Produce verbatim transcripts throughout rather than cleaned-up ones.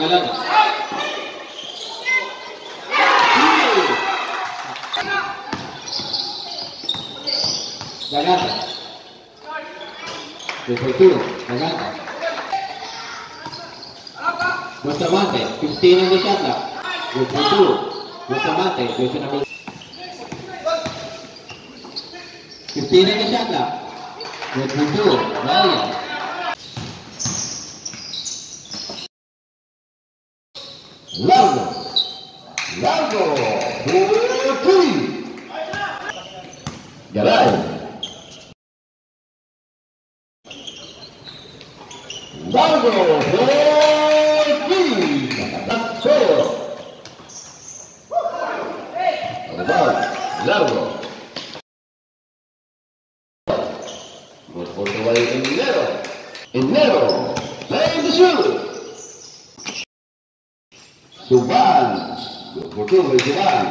Magallanes. Gagata. two for two. Gagata. Bustamante. fifteen on the shot clock. two for two. Bustamante. Question number fifteen on the shot clock. two for two. Ryan. Largo. Largo. four three. Garay. Largo. four three. Solo. Largo. Good for the way in Enero. Enero. Play the shoot. Suban. Good for two by Suban.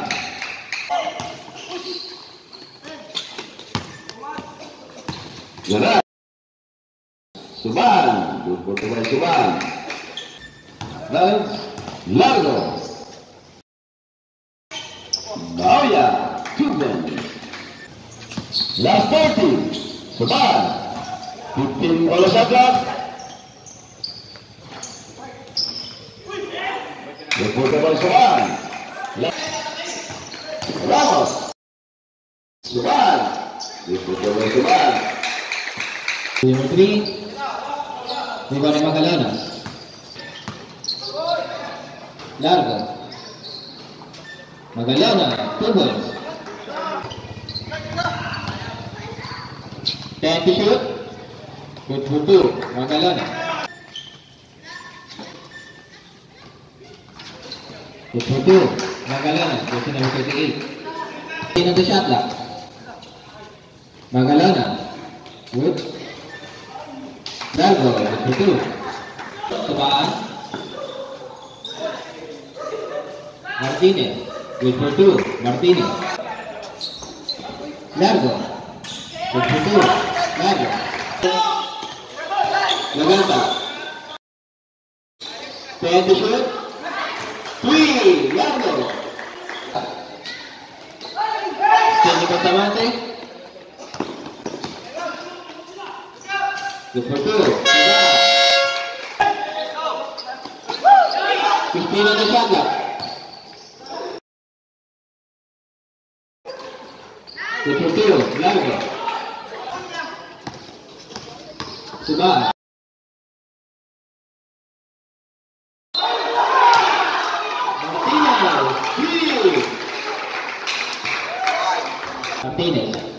Garay. Suban. Good for two by Suban. Largo. Bauya. Cuban. Last thirty. Suban. fifteen bola shot clock. Diputa by Suban. Ramos. Suban. Diputa by Suban. Number three. Rebound ng Magallanes. Largo. Magallanes. Two balls. ten to shoot. Good for two. Magallanes. Good for two. Magallanes. Question number thirty-eight. fifteen on the shot clock. Magallanes. Good. Largo. Good for two. Subaan. Martinez. Good for two. Martinez. Largo. Good for two. Largo. Laganta. ten to shoot. three. Largo. Steny Bustamante. Good for two. fifteen on the shot clock. Good for two. Largo. Suban. Martinez. Martinez.